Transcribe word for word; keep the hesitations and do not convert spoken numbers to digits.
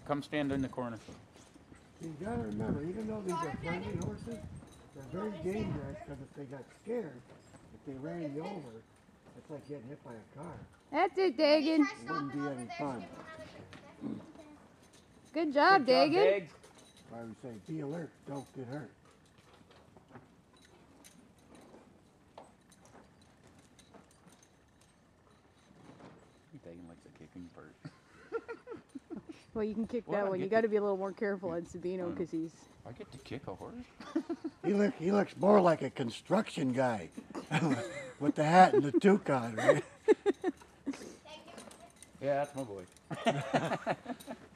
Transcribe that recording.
come stand in the corner. You gotta remember, even though these are friendly horses, they're very dangerous because if they got scared, if they ran you over, it's like getting hit by a car. That's it, Dagen. It wouldn't be any fun. Good job, Good job, Dagen. Dags. I would say, be alert, don't get hurt. Dagen likes the kicking part. Well, you can kick Well, that I one. You get got to to- be a little more careful on Sabino because he's... I get to kick a horse? He, look, he looks more like a construction guy with the hat and the toque on, right? Yeah, that's my boy.